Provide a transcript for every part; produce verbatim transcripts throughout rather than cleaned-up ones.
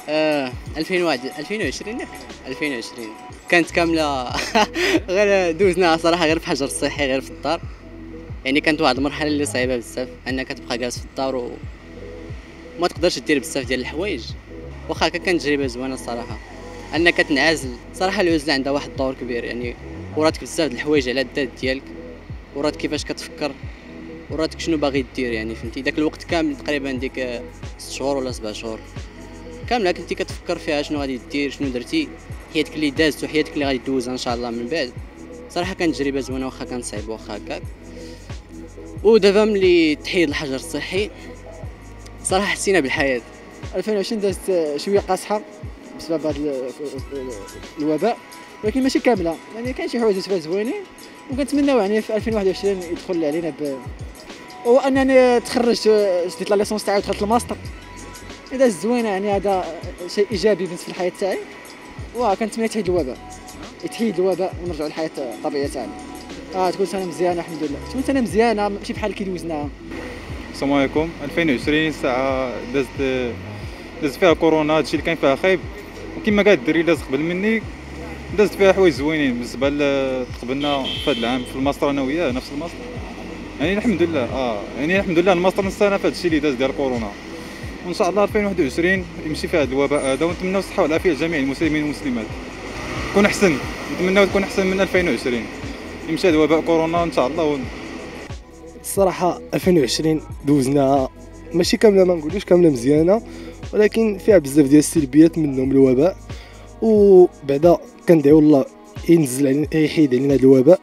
آه ألفين وواحد ألفين وعشرين ياك ألفين وعشرين كانت كامله غير دوزناها صراحه غير في حجر الصحي غير في الدار. يعني كانت واحد المرحله اللي صعيبه بزاف انك تبقى جالس في الدار وما تقدرش دير بزاف ديال الحوايج. واخا هكا كانت تجربه زوينه الصراحه انك تنعزل. صراحه العزله عندها واحد الدور كبير يعني، وراتك بزاف د الحوايج على الذات ديالك، ورات كيفاش كتفكر، وراتك شنو باغي دير يعني فهمتي. داك الوقت كامل تقريبا ديك ست شهور ولا سبع شهور كامله كنتي كتفكر فيها شنو غادي دير شنو درتي، حياتك اللي دازت وحياتك اللي غادي دوزها ان شاء الله من بعد. صراحه كانت تجربه زوينه واخا كان صعيب واخا هكاك. ودابا ملي تحيد الحجر الصحي صراحه حسينا بالحياه. ألفين وعشرين دازت شويه قاصحه بسبب هذا الوباء، ولكن ماشي كامله يعني كاين شي حوايج فيها زوينين، وكنتمناو يعني في ألفين وواحد وعشرين يدخل علينا ب هو انني تخرجت شديت لا ليسونس تاعي ودخلت الماستر. اذا زوينه يعني هذا شيء ايجابي بالنسبه للحياه تاعي، وكنتمنى يتحيد الوباء يتحيد الوباء ونرجعوا للحياه الطبيعيه تاعنا. اه تكون سنه مزيانه الحمد لله، تكون سنه مزيانه ماشي بحال كي دوزناها. السلام عليكم. ألفين وعشرين ساعه دازت دازت فيها كورونا، هادشي اللي كاين فيها خايب، وكما قال الدري داز قبل مني دازت فيها حوايج زوينين بالنسبه تقبلنا في هذا العام في الماستر انا وياه نفس الماستر. يعني الحمد لله اه يعني الحمد لله الماستر نستانا في هادشي اللي داز ديال كورونا، وان شاء الله ألفين وواحد وعشرين يمشي فيها هذا الوباء هذا، ونتمناو الصحه والعافيه لجميع المسلمين والمسلمات، تكون احسن، نتمناو تكون احسن من ألفين وعشرين، يمشي هذا وباء كورونا ان شاء الله. الصراحه ألفين وعشرين دوزناها ماشي كامله، ما نقولوش كامله مزيانه، ولكن فيها بزاف ديال السلبيات منهم الوباء، وبعدا كندعيو الله ينزل علينا يحيد علينا هذا الوباء،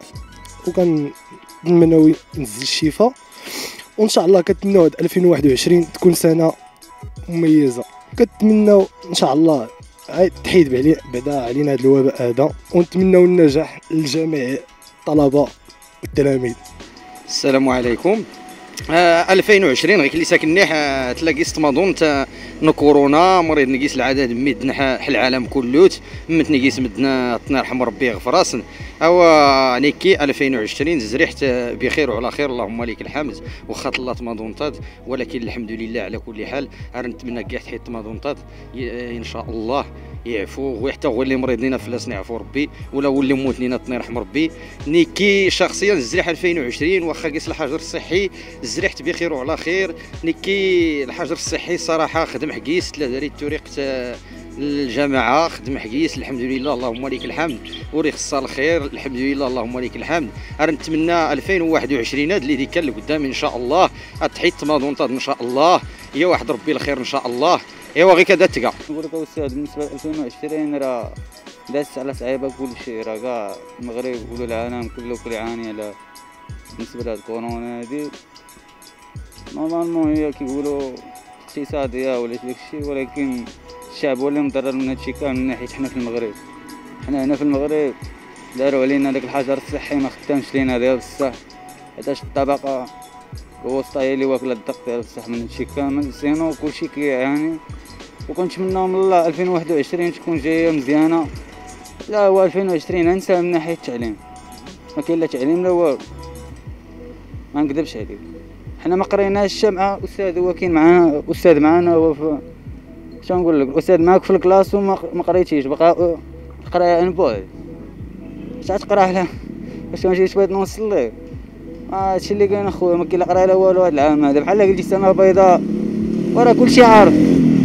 وكنتمناو ينزل الشفاء، وان شاء الله كنتمناو ألفين وواحد وعشرين تكون سنه مميزه. كنتمناو ان شاء الله تحيد بعدا علينا هذا الوباء هذا، ونتمناو النجاح لجميع الطلبه والتلاميذ. السلام عليكم. آه ألفين وعشرين غير اللي ساكن نيح آه تلاقي استماضون تا كورونا مريض نقيس العدد مدنا حل العالم كلوت مت نقيس مدنا الله يرحم ربي يغفر راسنا. او نيكي ألفين وعشرين زريحت بخير وعلى خير اللهم لك الحمد، واخا الله تماضونطات، ولكن الحمد لله على كل حال. نتمنى كاع تحيد تماضونطات ان شاء الله يعفو، وحتى هو اللي مريض لينا فلاسنا يعفو ربي، ولا هو اللي موت لينا الله يرحم ربي. نيكي شخصيا زريح ألفين وعشرين واخا قيس الحجر الصحي زريحت بخير وعلى خير. نيكي الحجر الصحي صراحه خدم حقيس ثلاثه ريت طريق الجماعه خدم حقيس الحمد لله اللهم لك الحمد، وريخ الصال الخير الحمد لله اللهم لك الحمد. نتمنى ألفين وواحد وعشرين هذا اللي ديك لقدام ان شاء الله تحيد تماضونطات ان شاء الله، يا واحد ربي الخير ان شاء الله. ايوا غير كذا تلقى نقول لك استاذ بالنسبه ل ألفين وعشرين راه دازت على صعيبه كل شيء، راه كاع المغرب ولا العالم كله كيعاني على بالنسبه لهاد كورونا هادي. نورمالمون هي كيقولوا اقتصاديه ولا داك الشيء، ولكن الشعب هو اللي مضرر من هادشي كامل من ناحيه حنا في المغرب. حنا هنا في المغرب داروا علينا داك الحجر الصحي ما خدامش لينا دابا بصح، حيتاش الطبقه الوسطى هي اللي واكله الضغط ديال بصح من هادشي كامل، سينو كلشي كيعاني. وكنتمناو من الله ألفين وواحد وعشرين تكون جايه مزيانه. لا هو ألفين وعشرين انسى من ناحيه التعليم، ما كاين لا تعليم لا والو، ما نكذبش عليك. حنا ما قريناش الجامعه، استاذ هو كاين معانا استاذ معانا هو في شنو نقول لك، الاستاذ معاك في الكلاس وما قريتيش بقى قرايه عن بعد. شحال تقرا على باش ما نجيش بغيت نوصل لك هادشي اللي كاين اخويا، ما كاين لا قرايه لا والو. هاد العام هذا بحال قلتي سنه بيضاء، وراه كلشي عارف،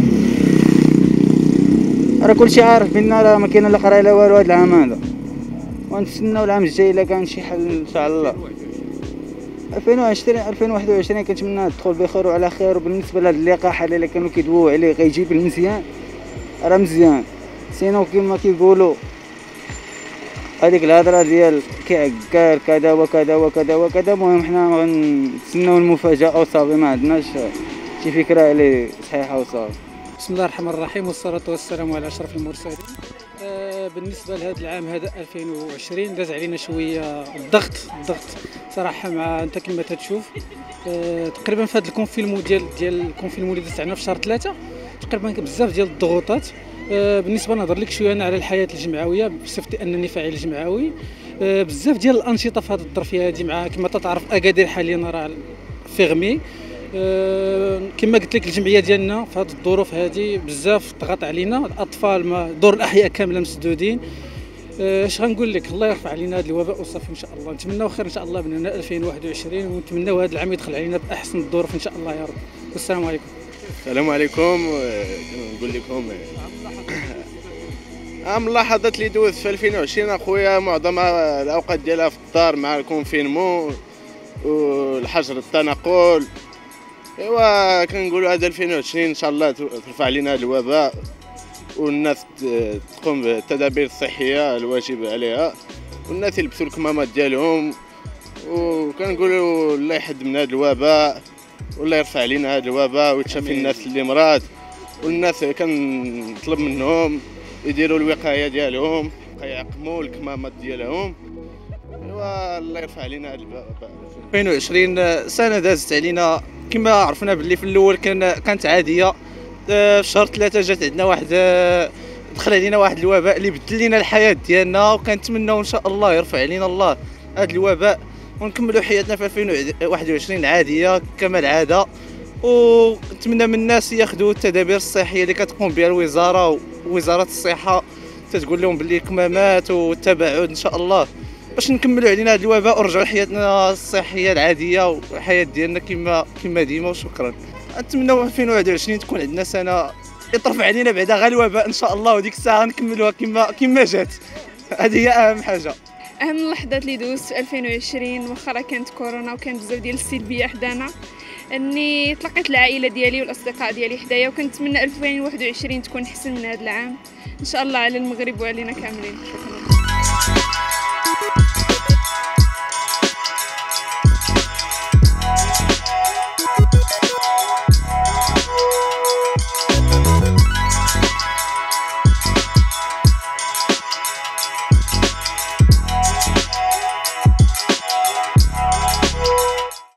راه كلشي عارف بينا راه ما كاين لا قرايه لا والو هاد العام هذا. ونتسناو العام الجاي الا كان شي حل ان شاء الله. ألفين وعشرين ألفين وواحد وعشرين كنتمنى تدخل بخير وعلى خير. وبالنسبه لهاد اللقاح اللي كانوا كيدويو عليه غيجيب المزيان، راه مزيان، سينو كيما كيقولوا هذيك الهضره ديال كيعكار كذا وكذا وكذا وكذا. المهم حنا غنتسناو المفاجاه وصافي، ما عندناش شي فكره اللي صحيحه وصافي. بسم الله الرحمن الرحيم، والصلاه والسلام على اشرف المرسلين. آه بالنسبه لهذا العام هذا ألفين وعشرين داز علينا شويه الضغط الضغط صراحه، مع انت كما تشوف آه تقريبا في هذا الكونفينمون ديال ديال الكونفينمون اللي دازت علينا في شهر ثلاثة تقريبا بزاف ديال الضغوطات. آه بالنسبه نهضر لك شويه انا على الحياه الجمعويه بصفتي انني فاعل جمعوي. آه بزاف ديال الانشطه في هذه الظرفيه هذه، مع كما تعرف اكادير حاليا راه فيغمي. أه كما قلت لك الجمعيه ديالنا في هذه الظروف هذه بزاف ضغط علينا، الاطفال ما دور الاحياء كامله مسدودين. اش أه غنقول لك، الله يرفع علينا هذا الوباء وصافي ان شاء الله. نتمناو خير ان شاء الله من هنا ألفين وواحد وعشرين، ونتمناو هذا العام يدخل علينا باحسن الظروف ان شاء الله يا رب. والسلام عليكم. السلام عليكم. نقول لكم ملاحظات اللي دوزت في ألفين وعشرين اخويا معظم الاوقات ديالها في الدار مع الكونفينمون والحجر التنقل. ايوا كنقولوا هذا ألفين وعشرين ان شاء الله ترفع علينا هذا الوباء والناس تقوم بالتدابير الصحيه الواجب عليها، والناس يلبسوا الكمامات ديالهم، وكنقولوا الله يحد من هذا الوباء والله يرفع علينا هذا الوباء ويتشافي الناس اللي مراد، والناس كنطلب منهم يديروا الوقايه ديالهم، يعقموا الكمامات ديالهم. ايوا الله يرفع علينا هذا الوباء. ألفين وعشرين سنه دازت علينا كما عرفنا باللي في الاول كان كانت عاديه. في شهر ثلاثة جات عندنا واحد دخل علينا واحد الوباء اللي بدل لنا الحياه ديالنا، وكنتمناو ان شاء الله يرفع علينا الله هذا الوباء ونكملوا حياتنا في ألفين وواحد وعشرين عاديه كما العاده. ونتمنى من الناس ياخذوا التدابير الصحيه اللي كتقوم بها الوزاره ووزاره الصحه، تتقول لهم باللي كمامات والتباعد ان شاء الله، باش نكملوا علينا هذا الوباء ورجعوا لحياتنا الصحيه العاديه والحياه ديالنا كما كما ديما. وشكرا. نتمنوا ألفين وواحد وعشرين تكون عندنا سنه يطرف علينا بعدا غير الوباء ان شاء الله، وديك الساعه نكملوها كما كما جات. هذه هي اهم حاجه. اهم اللحظات اللي دوزت في ألفين وعشرين واخا راه كانت كورونا وكان بزاف ديال السلبيه حدانا، اني تلقيت العائله ديالي والاصدقاء ديالي حدايا، وكنتمنى ألفين وواحد وعشرين تكون احسن من هذا العام ان شاء الله على المغرب وعلينا كاملين.